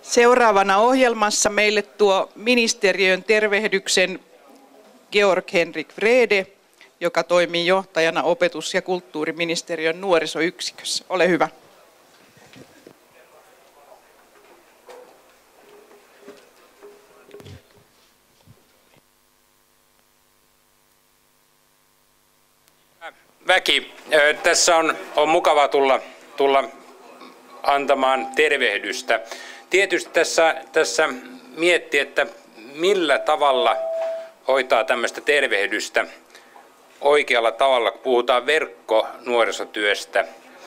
Seuraavana ohjelmassa meille tuo ministeriön tervehdyksen Georg-Henrik Wrede, joka toimii johtajana opetus- ja kulttuuriministeriön nuorisoyksikössä. Ole hyvä. Väki, tässä on mukava tulla antamaan tervehdystä. Tietysti tässä miettii, että millä tavalla hoitaa tämmöistä tervehdystä oikealla tavalla, kun puhutaan verkkonuorisotyöstä.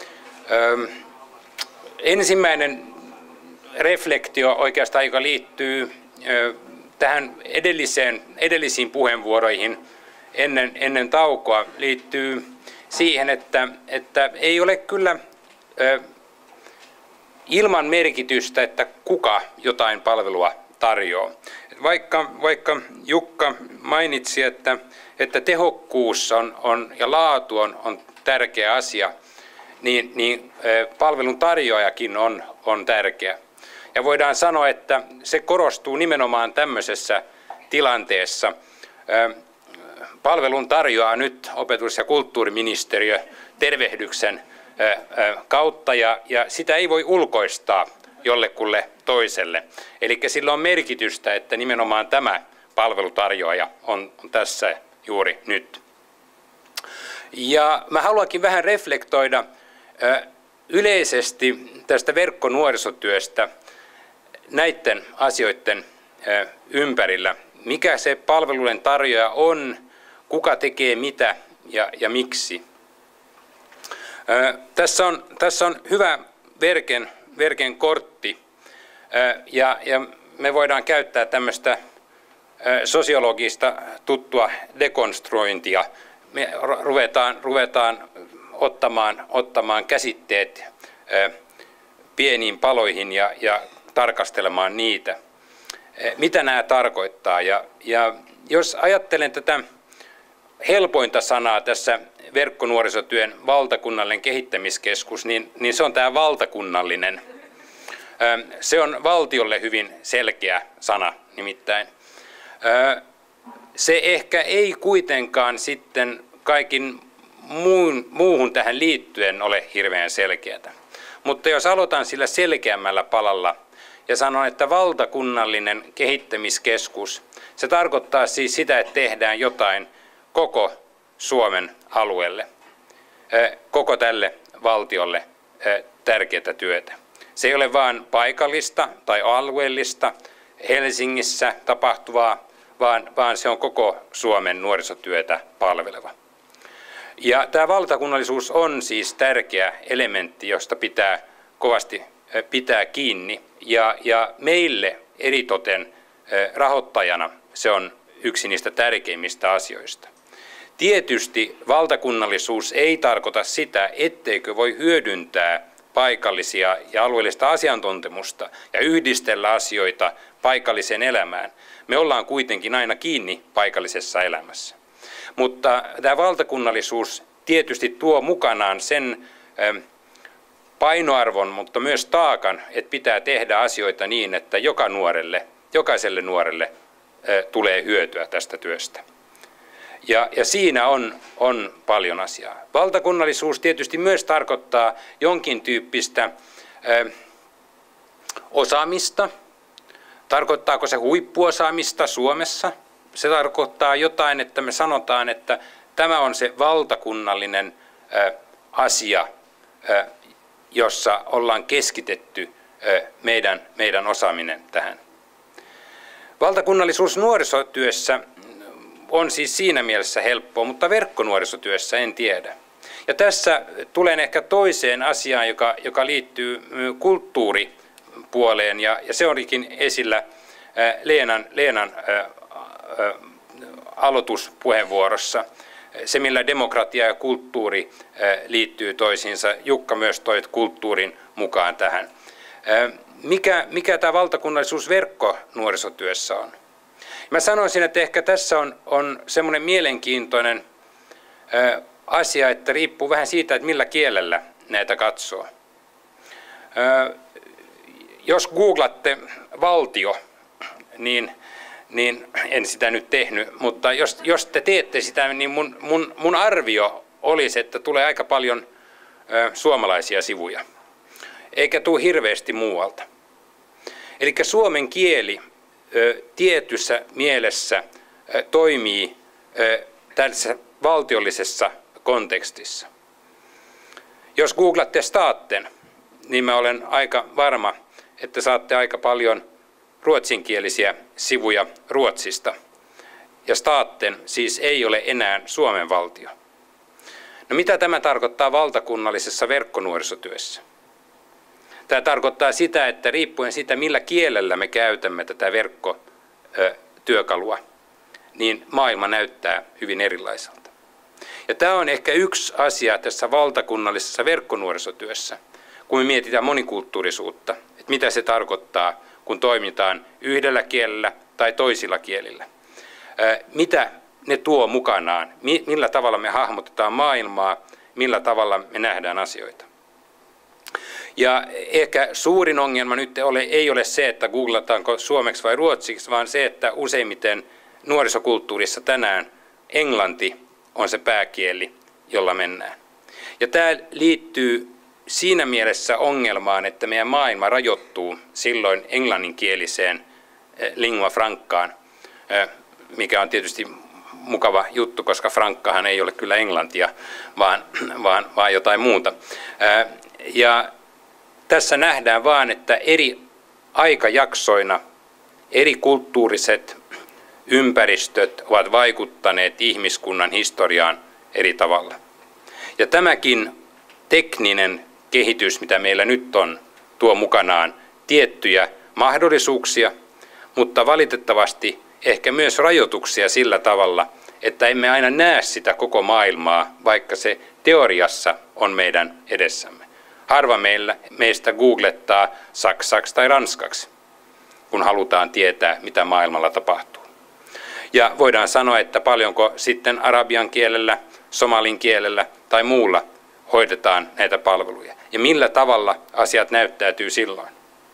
Ensimmäinen reflektio oikeastaan, joka liittyy tähän edellisiin puheenvuoroihin ennen taukoa, liittyy siihen, että ei ole kyllä ilman merkitystä, että kuka jotain palvelua tarjoaa. Vaikka Jukka mainitsi, että tehokkuus ja laatu on tärkeä asia, niin palvelun tarjoajakin on tärkeä. Ja voidaan sanoa, että se korostuu nimenomaan tämmöisessä tilanteessa. Palvelun tarjoaa nyt opetus- ja kulttuuriministeriö tervehdyksen kautta, ja sitä ei voi ulkoistaa jollekulle toiselle. Eli sillä on merkitystä, että nimenomaan tämä palvelutarjoaja on tässä juuri nyt. Ja mä haluankin vähän reflektoida yleisesti tästä verkkonuorisotyöstä näiden asioiden ympärillä. Mikä se palvelujen tarjoaja on, kuka tekee mitä ja miksi. Tässä on hyvä Verken kortti, ja me voidaan käyttää tämmöistä sosiologista tuttua dekonstruointia. Me ruvetaan ottamaan käsitteet pieniin paloihin ja tarkastelemaan niitä. Mitä nämä tarkoittaa? Ja jos ajattelen tätä helpointa sanaa tässä verkkonuorisotyön valtakunnallinen kehittämiskeskus, niin se on tämä valtakunnallinen. Se on valtiolle hyvin selkeä sana nimittäin. Se ehkä ei kuitenkaan sitten kaikin muuhun tähän liittyen ole hirveän selkeätä. Mutta jos aloitan sillä selkeämmällä palalla ja sanon, että valtakunnallinen kehittämiskeskus, se tarkoittaa siis sitä, että tehdään jotain koko Suomen alueelle, koko tälle valtiolle tärkeää työtä. Se ei ole vain paikallista tai alueellista Helsingissä tapahtuvaa, vaan se on koko Suomen nuorisotyötä palveleva. Ja tämä valtakunnallisuus on siis tärkeä elementti, josta pitää kovasti pitää kiinni. Ja meille eritoten rahoittajana se on yksi niistä tärkeimmistä asioista. Tietysti valtakunnallisuus ei tarkoita sitä, etteikö voi hyödyntää paikallisia ja alueellista asiantuntemusta ja yhdistellä asioita paikalliseen elämään. Me ollaan kuitenkin aina kiinni paikallisessa elämässä. Mutta tämä valtakunnallisuus tietysti tuo mukanaan sen painoarvon, mutta myös taakan, että pitää tehdä asioita niin, että jokaiselle nuorelle tulee hyötyä tästä työstä. Ja siinä on paljon asiaa. Valtakunnallisuus tietysti myös tarkoittaa jonkin tyyppistä osaamista. Tarkoittaako se huippuosaamista Suomessa? Se tarkoittaa jotain, että me sanotaan, että tämä on se valtakunnallinen asia, jossa ollaan keskitetty meidän osaaminen tähän. Valtakunnallisuus nuorisotyössä on siis siinä mielessä helppoa, mutta verkkonuorisotyössä en tiedä. Ja tässä tulen ehkä toiseen asiaan, joka liittyy kulttuuripuoleen, ja se olikin esillä Leenan aloituspuheenvuorossa. Se, millä demokratia ja kulttuuri liittyy toisiinsa. Jukka myös toi kulttuurin mukaan tähän. Mikä tämä valtakunnallisuus verkkonuorisotyössä on? Mä sanoisin, että ehkä tässä on semmoinen mielenkiintoinen asia, että riippuu vähän siitä, että millä kielellä näitä katsoo. Jos googlatte valtio, niin en sitä nyt tehnyt, mutta jos te teette sitä, niin mun arvio olisi, että tulee aika paljon suomalaisia sivuja, eikä tule hirveästi muualta. Eli suomen kieli tietyssä mielessä toimii tässä valtiollisessa kontekstissa. Jos googlatte staten, niin mä olen aika varma, että saatte aika paljon ruotsinkielisiä sivuja Ruotsista. Ja staten siis ei ole enää Suomen valtio. No mitä tämä tarkoittaa valtakunnallisessa verkkonuorisotyössä? Tämä tarkoittaa sitä, että riippuen siitä, millä kielellä me käytämme tätä verkkotyökalua, niin maailma näyttää hyvin erilaiselta. Ja tämä on ehkä yksi asia tässä valtakunnallisessa verkkonuorisotyössä, kun me mietitään monikulttuurisuutta, että mitä se tarkoittaa, kun toimitaan yhdellä kielellä tai toisilla kielillä. Mitä ne tuo mukanaan, millä tavalla me hahmotetaan maailmaa, millä tavalla me nähdään asioita. Ja ehkä suurin ongelma nyt ei ole se, että googlataanko suomeksi vai ruotsiksi, vaan se, että useimmiten nuorisokulttuurissa tänään englanti on se pääkieli, jolla mennään. Ja tämä liittyy siinä mielessä ongelmaan, että meidän maailma rajoittuu silloin englanninkieliseen lingua francaan, mikä on tietysti mukava juttu, koska frankkahan ei ole kyllä englantia, vaan jotain muuta. Ja tässä nähdään vaan, että eri aikajaksoina eri kulttuuriset ympäristöt ovat vaikuttaneet ihmiskunnan historiaan eri tavalla. Ja tämäkin tekninen kehitys, mitä meillä nyt on, tuo mukanaan tiettyjä mahdollisuuksia, mutta valitettavasti ehkä myös rajoituksia sillä tavalla, että emme aina näe sitä koko maailmaa, vaikka se teoriassa on meidän edessämme. Harva meistä googlettaa saksaksi tai ranskaksi, kun halutaan tietää, mitä maailmalla tapahtuu. Ja voidaan sanoa, että paljonko sitten arabian kielellä, somalin kielellä tai muulla hoidetaan näitä palveluja. Ja millä tavalla asiat näyttäytyy silloin.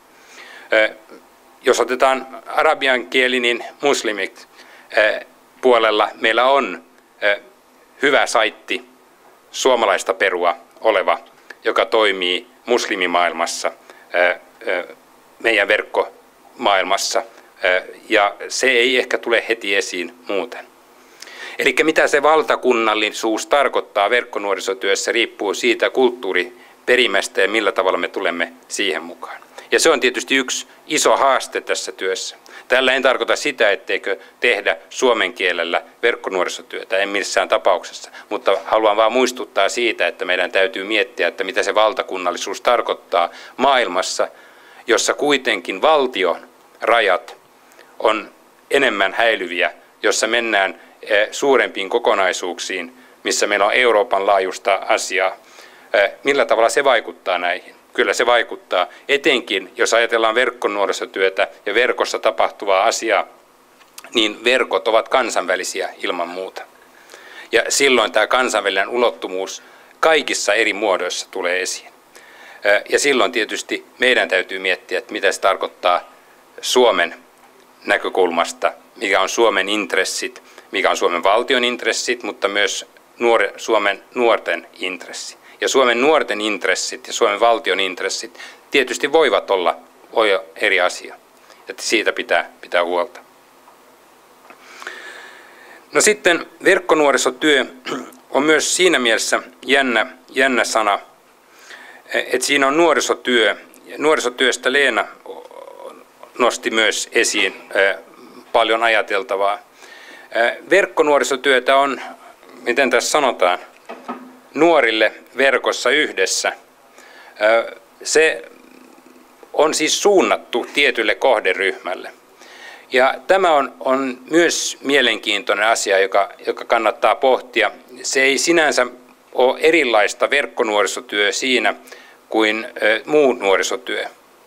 Jos otetaan arabian kieli, niin muslimit puolella meillä on hyvä saitti, suomalaista perua oleva, joka toimii muslimimaailmassa, meidän verkkomaailmassa, ja se ei ehkä tule heti esiin muuten. Eli mitä se valtakunnallisuus tarkoittaa verkkonuorisotyössä riippuu siitä kulttuuriperimästä ja millä tavalla me tulemme siihen mukaan. Ja se on tietysti yksi iso haaste tässä työssä. Tällä en tarkoita sitä, etteikö tehdä suomen kielellä verkkonuorisotyötä, en missään tapauksessa, mutta haluan vaan muistuttaa siitä, että meidän täytyy miettiä, että mitä se valtakunnallisuus tarkoittaa maailmassa, jossa kuitenkin valtion rajat on enemmän häilyviä, jossa mennään suurempiin kokonaisuuksiin, missä meillä on Euroopan laajuista asiaa. Millä tavalla se vaikuttaa näihin? Kyllä se vaikuttaa, etenkin jos ajatellaan verkkonuorisotyötä ja verkossa tapahtuvaa asiaa, niin verkot ovat kansainvälisiä ilman muuta. Ja silloin tämä kansainvälinen ulottuvuus kaikissa eri muodoissa tulee esiin. Ja silloin tietysti meidän täytyy miettiä, että mitä se tarkoittaa Suomen näkökulmasta, mikä on Suomen intressit, mikä on Suomen valtion intressit, mutta myös Suomen nuorten intressi. Ja Suomen nuorten intressit ja Suomen valtion intressit tietysti voivat olla eri asia. Että siitä pitää huolta. No sitten verkkonuorisotyö on myös siinä mielessä jännä sana, että siinä on nuorisotyö. Nuorisotyöstä Leena nosti myös esiin paljon ajateltavaa. Verkkonuorisotyötä on, miten tässä sanotaan, nuorille verkossa yhdessä. Se on siis suunnattu tietylle kohderyhmälle. Ja tämä on myös mielenkiintoinen asia, joka kannattaa pohtia. Se ei sinänsä ole erilaista verkkonuorisotyö siinä kuin muu nuorisotyö.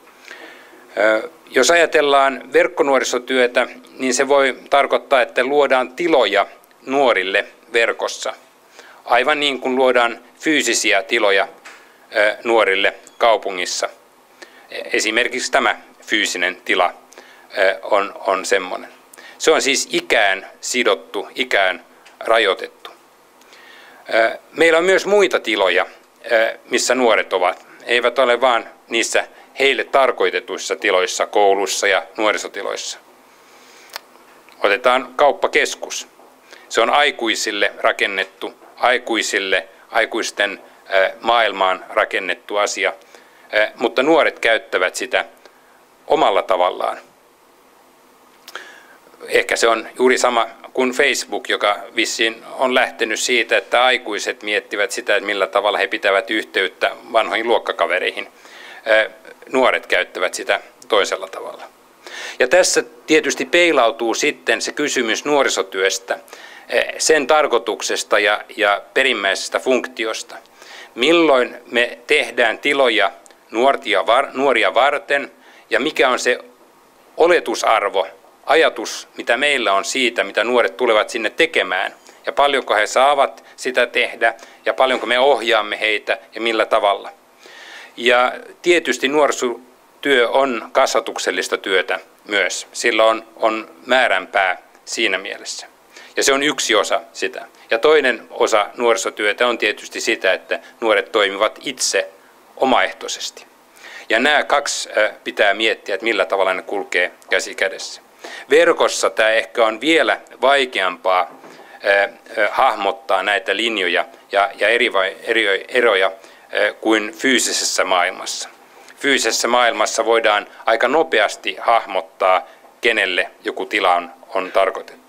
Jos ajatellaan verkkonuorisotyötä, niin se voi tarkoittaa, että luodaan tiloja nuorille verkossa. Aivan niin kuin luodaan fyysisiä tiloja nuorille kaupungissa. Esimerkiksi tämä fyysinen tila on semmoinen. Se on siis ikään sidottu, ikään rajoitettu. Meillä on myös muita tiloja, missä nuoret ovat. Eivät ole vain niissä heille tarkoitetuissa tiloissa, kouluissa ja nuorisotiloissa. Otetaan kauppakeskus. Se on aikuisille rakennettu, aikuisten maailmaan rakennettu asia, mutta nuoret käyttävät sitä omalla tavallaan. Ehkä se on juuri sama kuin Facebook, joka vissiin on lähtenyt siitä, että aikuiset miettivät sitä, että millä tavalla he pitävät yhteyttä vanhoihin luokkakavereihin. Nuoret käyttävät sitä toisella tavalla. Ja tässä tietysti peilautuu sitten se kysymys nuorisotyöstä, sen tarkoituksesta ja perimmäisestä funktiosta. Milloin me tehdään tiloja nuoria varten ja mikä on se oletusarvo, ajatus, mitä meillä on siitä, mitä nuoret tulevat sinne tekemään ja paljonko he saavat sitä tehdä ja paljonko me ohjaamme heitä ja millä tavalla. Ja tietysti nuorisotyö on kasvatuksellista työtä myös. Sillä on määränpää siinä mielessä. Ja se on yksi osa sitä. Ja toinen osa nuorisotyötä on tietysti sitä, että nuoret toimivat itse omaehtoisesti. Ja nämä kaksi pitää miettiä, että millä tavalla ne kulkee käsi kädessä. Verkossa tämä ehkä on vielä vaikeampaa hahmottaa näitä linjoja ja eroja kuin fyysisessä maailmassa. Fyysisessä maailmassa voidaan aika nopeasti hahmottaa, kenelle joku tila on tarkoitettu.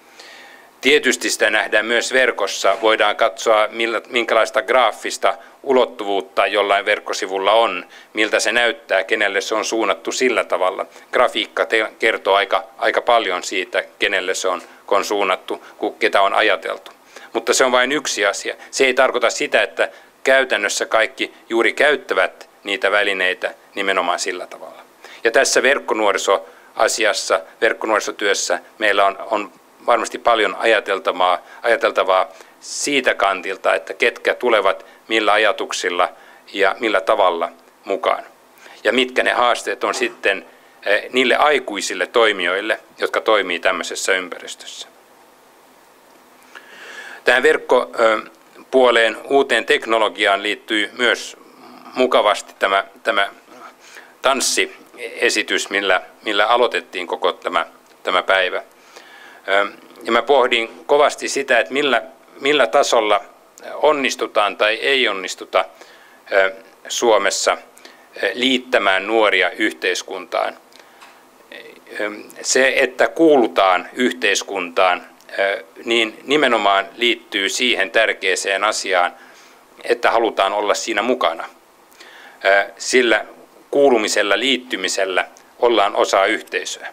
Tietysti sitä nähdään myös verkossa. Voidaan katsoa, minkälaista graafista ulottuvuutta jollain verkkosivulla on, miltä se näyttää, kenelle se on suunnattu sillä tavalla. Grafiikka kertoo aika paljon siitä, kenelle se on suunnattu, ketä on ajateltu. Mutta se on vain yksi asia. Se ei tarkoita sitä, että käytännössä kaikki juuri käyttävät niitä välineitä nimenomaan sillä tavalla. Ja tässä verkkonuorisoasiassa, verkkonuorisotyössä meillä on varmasti paljon ajateltavaa siitä kantilta, että ketkä tulevat millä ajatuksilla ja millä tavalla mukaan. Ja mitkä ne haasteet on sitten niille aikuisille toimijoille, jotka toimii tämmöisessä ympäristössä. Tähän verkkopuoleen uuteen teknologiaan liittyy myös mukavasti tämä tanssiesitys, millä aloitettiin koko tämä päivä. Ja mä pohdin kovasti sitä, että millä tasolla onnistutaan tai ei onnistuta Suomessa liittämään nuoria yhteiskuntaan. Se, että kuulutaan yhteiskuntaan, niin nimenomaan liittyy siihen tärkeäseen asiaan, että halutaan olla siinä mukana. Sillä kuulumisella, liittymisellä ollaan osa yhteisöä.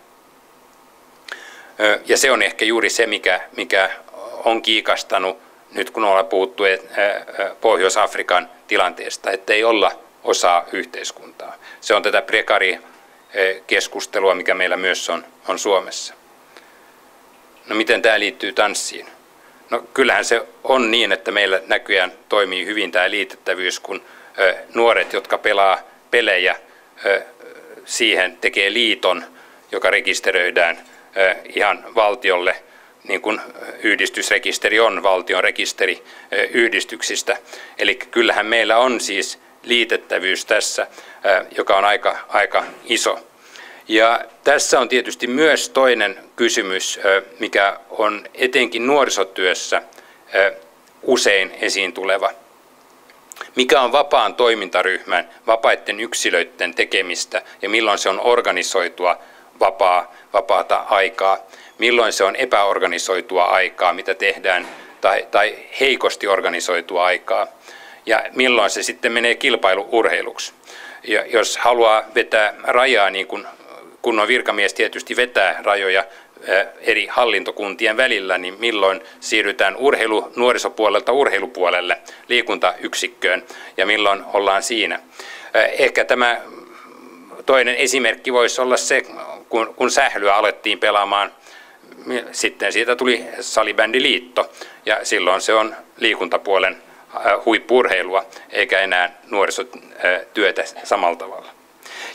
Ja se on ehkä juuri se, mikä on kiikastanut nyt kun ollaan puhuttu Pohjois-Afrikan tilanteesta, että ei olla osa yhteiskuntaa. Se on tätä prekarikeskustelua, mikä meillä myös on Suomessa. No miten tämä liittyy tanssiin? No kyllähän se on niin, että meillä näköjään toimii hyvin tämä liitettävyys, kun nuoret, jotka pelaa pelejä, siihen tekee liiton, joka rekisteröidään ihan valtiolle, niin kuin yhdistysrekisteri on valtion rekisteri yhdistyksistä. Eli kyllähän meillä on siis liitettävyys tässä, joka on aika iso. Ja tässä on tietysti myös toinen kysymys, mikä on etenkin nuorisotyössä usein esiin tuleva. Mikä on vapaan toimintaryhmän, vapaiden yksilöiden tekemistä ja milloin se on organisoitua vapaata aikaa, milloin se on epäorganisoitua aikaa, mitä tehdään, tai heikosti organisoitua aikaa, ja milloin se sitten menee kilpailuurheiluksi. Ja jos haluaa vetää rajaa, niin kuin kunnon virkamies tietysti vetää rajoja eri hallintokuntien välillä, niin milloin siirrytään nuorisopuolelta urheilupuolelle liikuntayksikköön ja milloin ollaan siinä. Ehkä tämä toinen esimerkki voisi olla se, kun sählyä alettiin pelaamaan, sitten siitä tuli salibändiliitto ja silloin se on liikuntapuolen huippu-urheilua eikä enää nuorisotyötä samalla tavalla.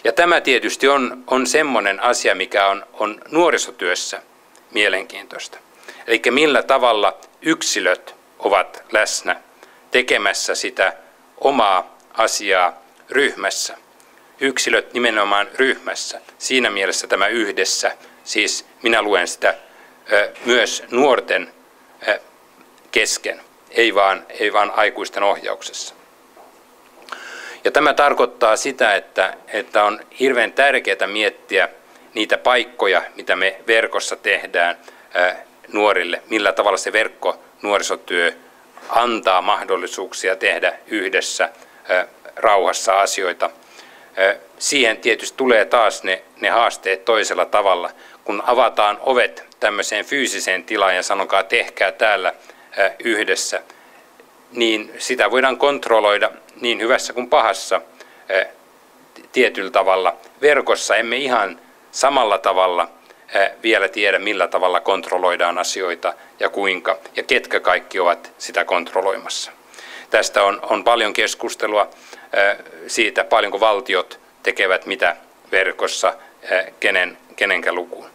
Ja tämä tietysti on semmoinen asia, mikä on nuorisotyössä mielenkiintoista. Eli millä tavalla yksilöt ovat läsnä tekemässä sitä omaa asiaa ryhmässä. Yksilöt nimenomaan ryhmässä. Siinä mielessä tämä yhdessä, siis minä luen sitä myös nuorten kesken, ei vaan aikuisten ohjauksessa. Ja tämä tarkoittaa sitä, että on hirveän tärkeää miettiä niitä paikkoja, mitä me verkossa tehdään nuorille, millä tavalla se verkkonuorisotyö antaa mahdollisuuksia tehdä yhdessä rauhassa asioita. Siihen tietysti tulee taas ne haasteet toisella tavalla, kun avataan ovet tämmöiseen fyysiseen tilaan ja sanokaa tehkää täällä yhdessä, niin sitä voidaan kontrolloida niin hyvässä kuin pahassa tietyllä tavalla. Verkossa emme ihan samalla tavalla vielä tiedä, millä tavalla kontrolloidaan asioita ja kuinka ja ketkä kaikki ovat sitä kontrolloimassa. Tästä on paljon keskustelua siitä, paljonko valtiot tekevät mitä verkossa, kenenkä lukuun.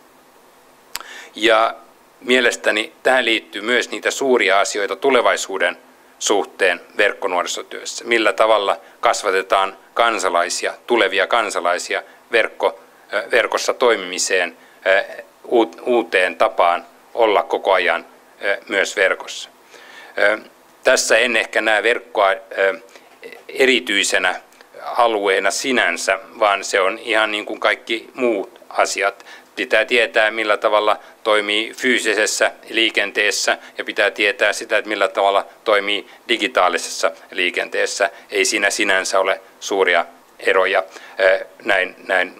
Ja mielestäni tähän liittyy myös niitä suuria asioita tulevaisuuden suhteen verkkonuorisotyössä. Millä tavalla kasvatetaan kansalaisia, tulevia kansalaisia verkossa toimimiseen, uuteen tapaan olla koko ajan myös verkossa. Tässä en ehkä näe verkkoa erityisenä alueena sinänsä, vaan se on ihan niin kuin kaikki muut asiat. Pitää tietää, millä tavalla toimii fyysisessä liikenteessä ja pitää tietää sitä, että millä tavalla toimii digitaalisessa liikenteessä. Ei siinä sinänsä ole suuria eroja näin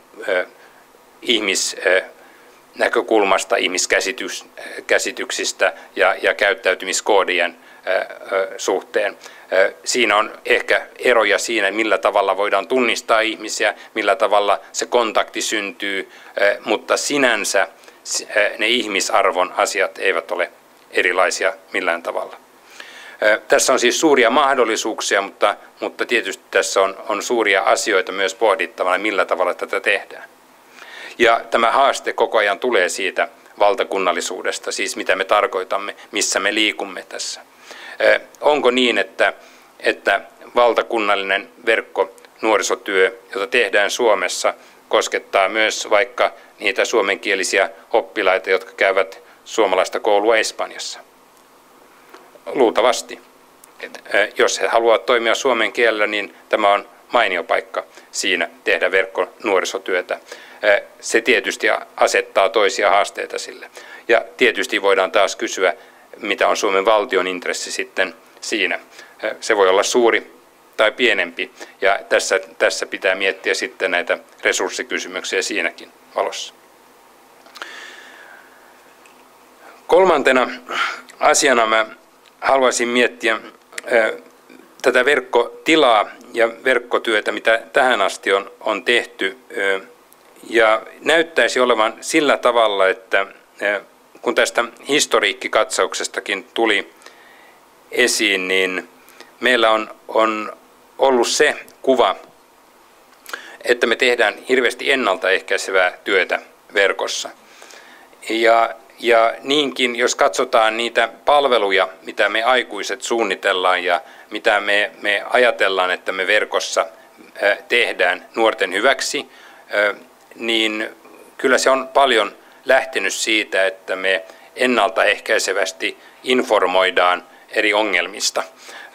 ihmisnäkökulmasta, ihmiskäsityksistä ja käyttäytymiskoodien suhteen. Siinä on ehkä eroja siinä, millä tavalla voidaan tunnistaa ihmisiä, millä tavalla se kontakti syntyy, mutta sinänsä ne ihmisarvon asiat eivät ole erilaisia millään tavalla. Tässä on siis suuria mahdollisuuksia, mutta tietysti tässä on suuria asioita myös pohdittavana, millä tavalla tätä tehdään. Ja tämä haaste koko ajan tulee siitä valtakunnallisuudesta, siis mitä me tarkoitamme, missä me liikumme tässä. Onko niin, että valtakunnallinen verkkonuorisotyö, jota tehdään Suomessa, koskettaa myös vaikka niitä suomenkielisiä oppilaita, jotka käyvät suomalaista koulua Espanjassa? Luultavasti. Jos he haluavat toimia suomen kielellä, niin tämä on mainio paikka siinä tehdä verkkonuorisotyötä. Se tietysti asettaa toisia haasteita sille. Ja tietysti voidaan taas kysyä, mitä on Suomen valtion intressi sitten siinä. Se voi olla suuri tai pienempi, ja tässä pitää miettiä sitten näitä resurssikysymyksiä siinäkin valossa. Kolmantena asiana mä haluaisin miettiä tätä verkkotilaa ja verkkotyötä, mitä tähän asti on tehty, ja näyttäisi olevan sillä tavalla, että kun tästä historiikkikatsauksestakin tuli esiin, niin meillä on ollut se kuva, että me tehdään hirveästi ennaltaehkäisevää työtä verkossa. Ja niinkin, jos katsotaan niitä palveluja, mitä me aikuiset suunnitellaan ja mitä me ajatellaan, että me verkossa tehdään nuorten hyväksi, niin kyllä se on paljon lähtenyt siitä, että me ennaltaehkäisevästi informoidaan eri ongelmista.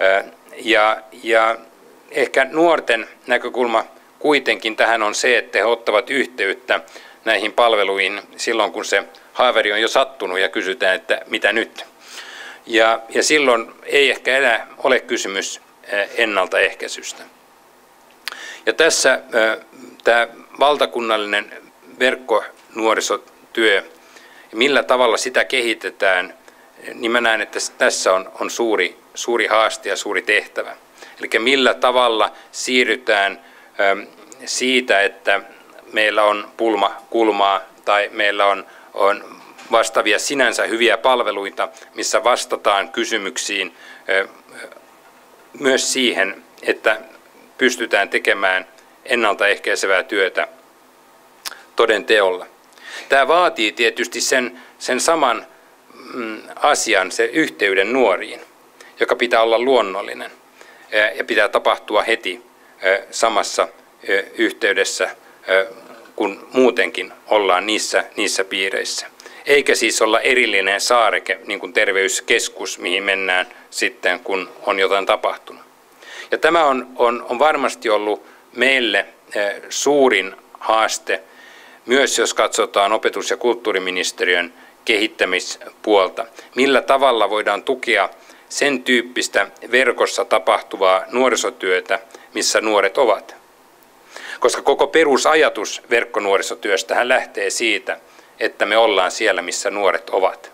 Ja ehkä nuorten näkökulma kuitenkin tähän on se, että he ottavat yhteyttä näihin palveluihin silloin, kun se haaveri on jo sattunut ja kysytään, että mitä nyt. Ja silloin ei ehkä enää ole kysymys ennaltaehkäisystä. Ja tässä tämä valtakunnallinen verkkonuorisotyö, millä tavalla sitä kehitetään, niin mä näen, että tässä on suuri haaste ja suuri tehtävä. Eli millä tavalla siirrytään siitä, että meillä on pulmakulmaa tai meillä on vastaavia sinänsä hyviä palveluita, missä vastataan kysymyksiin, myös siihen, että pystytään tekemään ennaltaehkäisevää työtä toden teolla. Tämä vaatii tietysti sen saman asian, se yhteyden nuoriin, joka pitää olla luonnollinen ja pitää tapahtua heti samassa yhteydessä, kun muutenkin ollaan niissä piireissä. Eikä siis olla erillinen saareke, niin kuin terveyskeskus, mihin mennään sitten, kun on jotain tapahtunut. Ja tämä on varmasti ollut meille suurin haaste, myös jos katsotaan opetus- ja kulttuuriministeriön kehittämispuolta. Millä tavalla voidaan tukea sen tyyppistä verkossa tapahtuvaa nuorisotyötä, missä nuoret ovat. Koska koko perusajatus verkkonuorisotyöstähän lähtee siitä, että me ollaan siellä, missä nuoret ovat.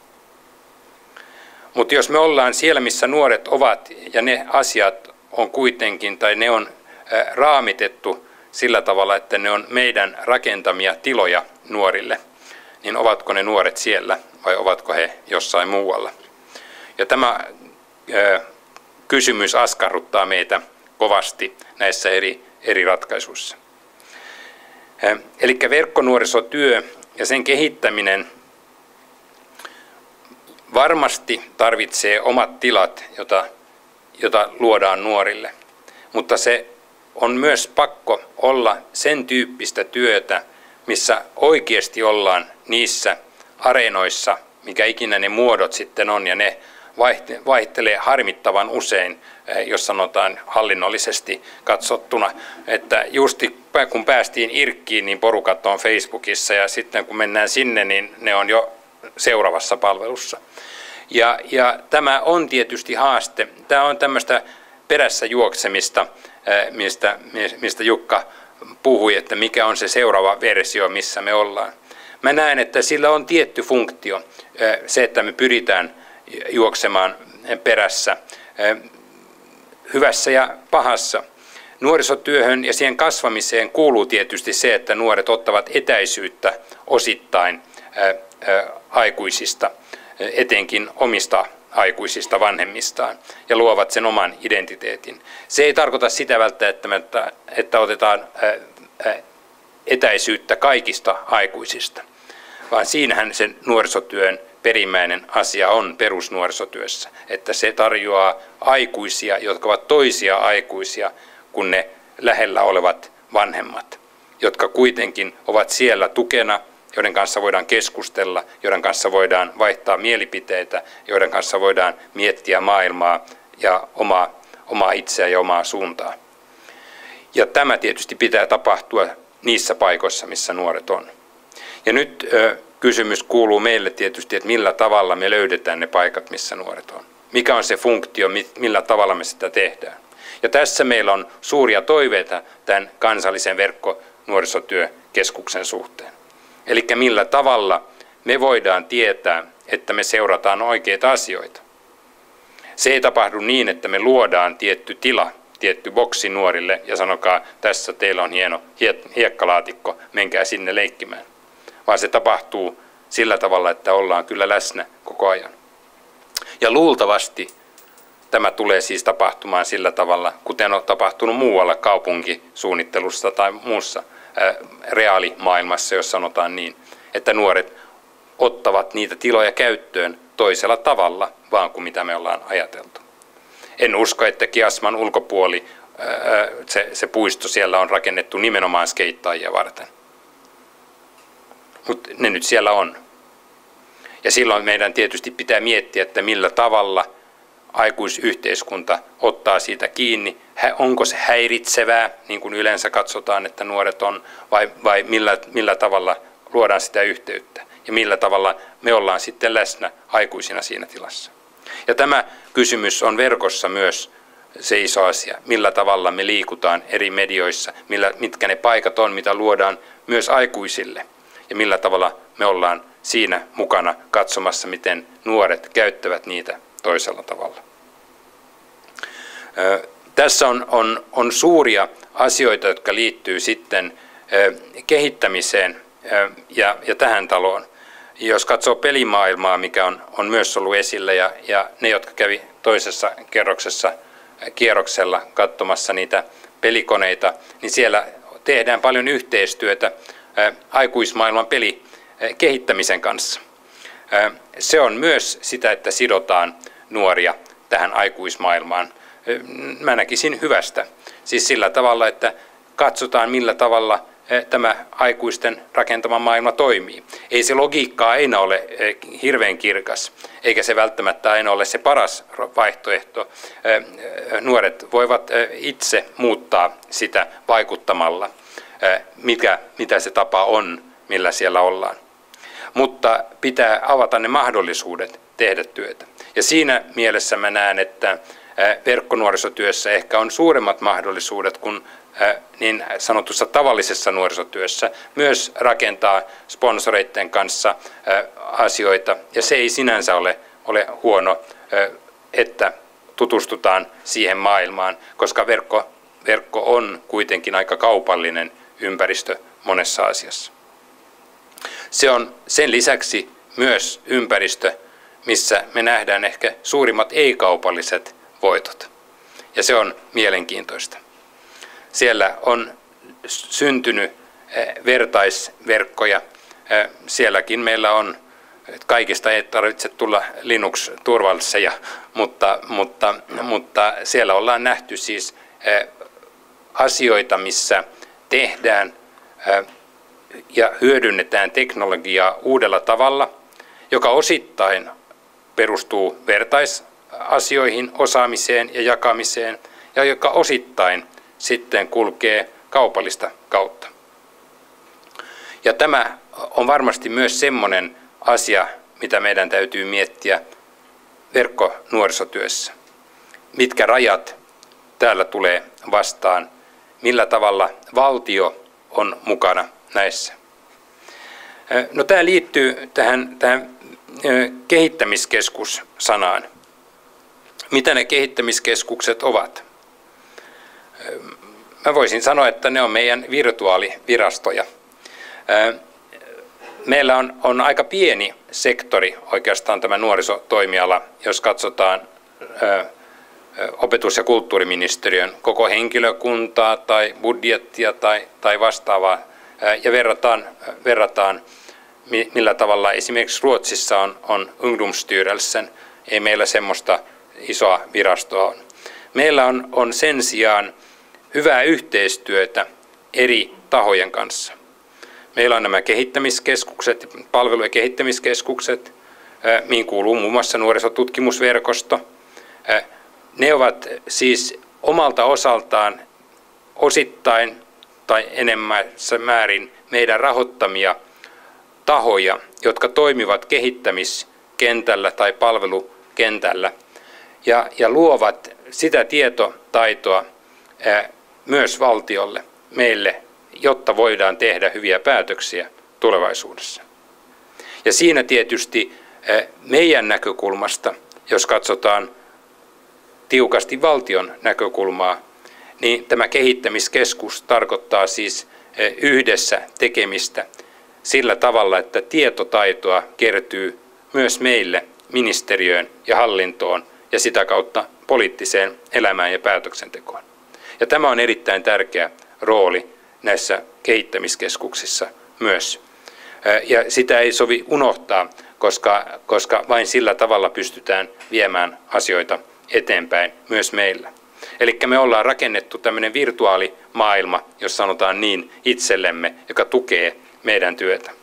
Mutta jos me ollaan siellä, missä nuoret ovat, ja ne asiat on kuitenkin, tai ne on raamitettu sillä tavalla, että ne on meidän rakentamia tiloja nuorille, niin ovatko ne nuoret siellä vai ovatko he jossain muualla? Ja tämä kysymys askarruttaa meitä kovasti näissä eri ratkaisuissa. Eli verkkonuorisotyö ja sen kehittäminen varmasti tarvitsee omat tilat, jota luodaan nuorille, mutta se on myös pakko olla sen tyyppistä työtä, missä oikeasti ollaan niissä areenoissa, mikä ikinä ne muodot sitten on, ja ne vaihtelee harmittavan usein, jos sanotaan hallinnollisesti katsottuna, että justi kun päästiin IRCkiin, niin porukat on Facebookissa, ja sitten kun mennään sinne, niin ne on jo seuraavassa palvelussa. Ja tämä on tietysti haaste. Tämä on tämmöistä perässä juoksemista, mistä Jukka puhui, että mikä on se seuraava versio, missä me ollaan. Mä näen, että sillä on tietty funktio, se, että me pyritään juoksemaan perässä, hyvässä ja pahassa. Nuorisotyöhön ja siihen kasvamiseen kuuluu tietysti se, että nuoret ottavat etäisyyttä osittain aikuisista, etenkin omista aikuisista vanhemmistaan, ja luovat sen oman identiteetin. Se ei tarkoita sitä välttämättä, että otetaan etäisyyttä kaikista aikuisista, vaan siinähän sen nuorisotyön perimmäinen asia on perusnuorisotyössä, että se tarjoaa aikuisia, jotka ovat toisia aikuisia kuin ne lähellä olevat vanhemmat, jotka kuitenkin ovat siellä tukena, joiden kanssa voidaan keskustella, joiden kanssa voidaan vaihtaa mielipiteitä, joiden kanssa voidaan miettiä maailmaa ja omaa itseä ja omaa suuntaa. Ja tämä tietysti pitää tapahtua niissä paikoissa, missä nuoret on. Ja nyt kysymys kuuluu meille tietysti, että millä tavalla me löydetään ne paikat, missä nuoret on. Mikä on se funktio, millä tavalla me sitä tehdään. Ja tässä meillä on suuria toiveita tämän kansallisen verkkonuorisotyökeskuksen suhteen. Eli millä tavalla me voidaan tietää, että me seurataan oikeita asioita. Se ei tapahdu niin, että me luodaan tietty tila, tietty boksi nuorille ja sanokaa, tässä teillä on hieno hiekkalaatikko, menkää sinne leikkimään. Vaan se tapahtuu sillä tavalla, että ollaan kyllä läsnä koko ajan. Ja luultavasti tämä tulee siis tapahtumaan sillä tavalla, kuten on tapahtunut muualla kaupunkisuunnittelussa tai muussa reaalimaailmassa, jos sanotaan niin, että nuoret ottavat niitä tiloja käyttöön toisella tavalla, vaan kuin mitä me ollaan ajateltu. En usko, että Kiasman ulkopuoli, se puisto siellä on rakennettu nimenomaan skeittaajia varten. Mutta ne nyt siellä on. Ja silloin meidän tietysti pitää miettiä, että millä tavalla aikuisyhteiskunta ottaa siitä kiinni. Onko se häiritsevää, niin kuin yleensä katsotaan, että nuoret on, vai millä tavalla luodaan sitä yhteyttä. Ja millä tavalla me ollaan sitten läsnä aikuisina siinä tilassa. Ja tämä kysymys on verkossa myös se iso asia. Millä tavalla me liikutaan eri medioissa, mitkä ne paikat on, mitä luodaan myös aikuisille. Ja millä tavalla me ollaan siinä mukana katsomassa, miten nuoret käyttävät niitä toisella tavalla. Tässä on suuria asioita, jotka liittyy sitten kehittämiseen ja tähän taloon. Jos katsoo pelimaailmaa, mikä on myös ollut esillä, ja ne, jotka kävi toisessa kierroksella katsomassa niitä pelikoneita, niin siellä tehdään paljon yhteistyötä aikuismaailman pelikehittämisen kanssa. Se on myös sitä, että sidotaan nuoria tähän aikuismaailmaan. Mä näkisin hyvästä. Siis sillä tavalla, että katsotaan millä tavalla tämä aikuisten rakentama maailma toimii. Ei se logiikka aina ole hirveän kirkas, eikä se välttämättä aina ole se paras vaihtoehto. Nuoret voivat itse muuttaa sitä vaikuttamalla, mitä se tapa on, millä siellä ollaan. Mutta pitää avata ne mahdollisuudet tehdä työtä. Ja siinä mielessä mä näen, että verkkonuorisotyössä ehkä on suuremmat mahdollisuudet kuin niin sanotussa tavallisessa nuorisotyössä myös rakentaa sponsoreiden kanssa asioita. Ja se ei sinänsä ole huono, että tutustutaan siihen maailmaan, koska verkko on kuitenkin aika kaupallinen ympäristö monessa asiassa. Se on sen lisäksi myös ympäristö, missä me nähdään ehkä suurimmat ei-kaupalliset voitot. Ja se on mielenkiintoista. Siellä on syntynyt vertaisverkkoja. Sielläkin meillä on, kaikista ei tarvitse tulla Linux-turvallisja, mutta siellä ollaan nähty siis asioita, missä tehdään ja hyödynnetään teknologiaa uudella tavalla, joka osittain perustuu vertaisasioihin, osaamiseen ja jakamiseen, ja joka osittain sitten kulkee kaupallista kautta. Ja tämä on varmasti myös semmoinen asia, mitä meidän täytyy miettiä verkkonuorisotyössä. Mitkä rajat täällä tulee vastaan, millä tavalla valtio on mukana näissä. No, tämä liittyy tähän kehittämiskeskus-sanaan. Mitä ne kehittämiskeskukset ovat? Mä voisin sanoa, että ne on meidän virtuaalivirastoja. Meillä on aika pieni sektori oikeastaan tämä nuorisotoimiala, jos katsotaan opetus- ja kulttuuriministeriön koko henkilökuntaa tai budjettia tai vastaavaa ja verrataan millä tavalla esimerkiksi Ruotsissa on Ungdomsstyrelsen, ei meillä semmoista isoa virastoa on. Meillä on sen sijaan hyvää yhteistyötä eri tahojen kanssa. Meillä on nämä kehittämiskeskukset, palvelu- ja kehittämiskeskukset, mihin kuuluu muun muassa nuorisotutkimusverkosto. Ne ovat siis omalta osaltaan osittain tai enemmässä määrin meidän rahoittamia tahoja, jotka toimivat kehittämiskentällä tai palvelukentällä ja luovat sitä tietotaitoa myös valtiolle, meille, jotta voidaan tehdä hyviä päätöksiä tulevaisuudessa. Ja siinä tietysti meidän näkökulmasta, jos katsotaan tiukasti valtion näkökulmaa, niin tämä kehittämiskeskus tarkoittaa siis yhdessä tekemistä sillä tavalla, että tietotaitoa kertyy myös meille ministeriöön ja hallintoon ja sitä kautta poliittiseen elämään ja päätöksentekoon. Ja tämä on erittäin tärkeä rooli näissä kehittämiskeskuksissa myös. Ja sitä ei sovi unohtaa, koska vain sillä tavalla pystytään viemään asioita eteenpäin myös meillä. Eli me ollaan rakennettu tämmöinen virtuaalimaailma, jos sanotaan niin, itsellemme, joka tukee meidän työtä.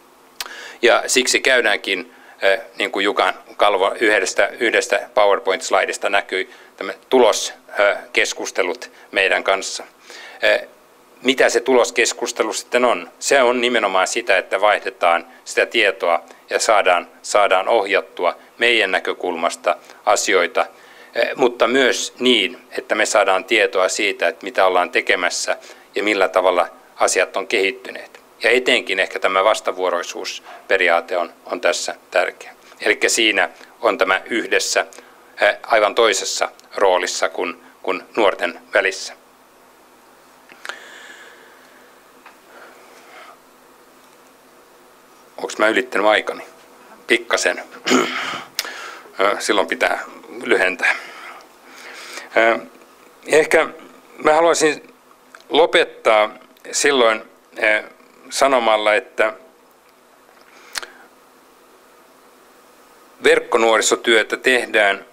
Ja siksi käydäänkin, niin kuin Jukan kalvo yhdestä PowerPoint-slaidista näkyi, tämä tuloskeskustelut meidän kanssa. Mitä se tuloskeskustelu sitten on? Se on nimenomaan sitä, että vaihdetaan sitä tietoa ja saadaan ohjattua meidän näkökulmasta asioita, mutta myös niin, että me saadaan tietoa siitä, että mitä ollaan tekemässä ja millä tavalla asiat on kehittyneet. Ja etenkin ehkä tämä vastavuoroisuusperiaate on tässä tärkeä. Eli siinä on tämä yhdessä aivan toisessa roolissa kuin nuorten välissä. Onko mä ylittänyt aikani? Pikkasen. Silloin pitää lyhentää. Ehkä mä haluaisin lopettaa silloin sanomalla, että verkkonuorisotyötä tehdään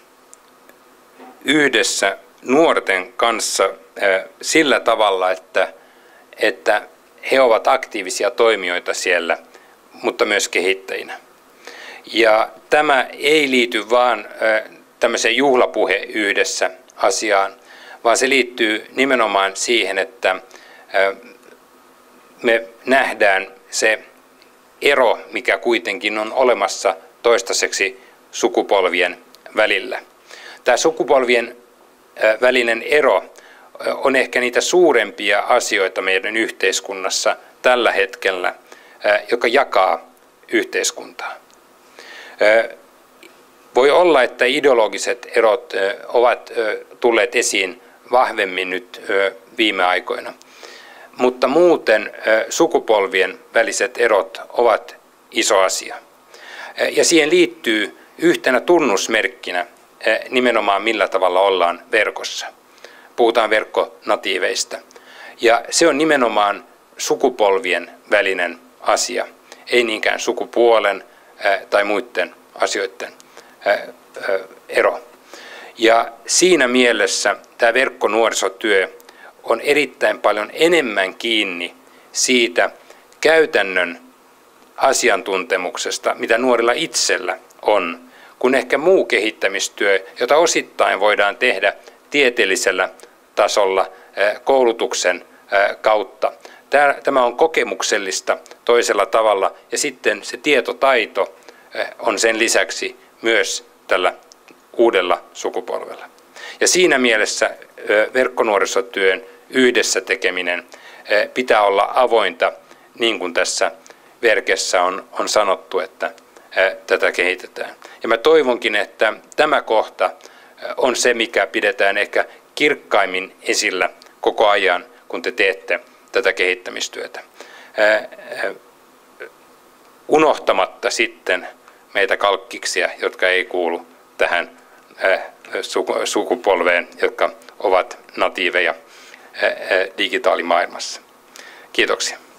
yhdessä nuorten kanssa sillä tavalla, että he ovat aktiivisia toimijoita siellä, mutta myös kehittäjinä. Ja tämä ei liity vaan tämmöiseen juhlapuhe yhdessä asiaan, vaan se liittyy nimenomaan siihen, että me nähdään se ero, mikä kuitenkin on olemassa toistaiseksi sukupolvien välillä. Tämä sukupolvien välinen ero on ehkä niitä suurempia asioita meidän yhteiskunnassa tällä hetkellä, joka jakaa yhteiskuntaa. Voi olla, että ideologiset erot ovat tulleet esiin vahvemmin nyt viime aikoina, mutta muuten sukupolvien väliset erot ovat iso asia. Ja siihen liittyy yhtenä tunnusmerkkinä nimenomaan millä tavalla ollaan verkossa. Puhutaan verkkonatiiveista. Ja se on nimenomaan sukupolvien välinen asia, ei niinkään sukupuolen tai muiden asioiden ero. Ja siinä mielessä tämä verkkonuorisotyö on erittäin paljon enemmän kiinni siitä käytännön asiantuntemuksesta, mitä nuorilla itsellä on, kun ehkä muu kehittämistyö, jota osittain voidaan tehdä tieteellisellä tasolla koulutuksen kautta. Tämä on kokemuksellista toisella tavalla ja sitten se tietotaito on sen lisäksi myös tällä uudella sukupolvella. Ja siinä mielessä verkkonuorisotyön yhdessä tekeminen pitää olla avointa, niin kuin tässä verkessä on sanottu, että tätä kehitetään. Ja mä toivonkin, että tämä kohta on se, mikä pidetään ehkä kirkkaimmin esillä koko ajan, kun te teette tätä kehittämistyötä. Unohtamatta sitten meitä kalkkiksia, jotka ei kuulu tähän sukupolveen, jotka ovat natiiveja digitaalimaailmassa. Kiitoksia.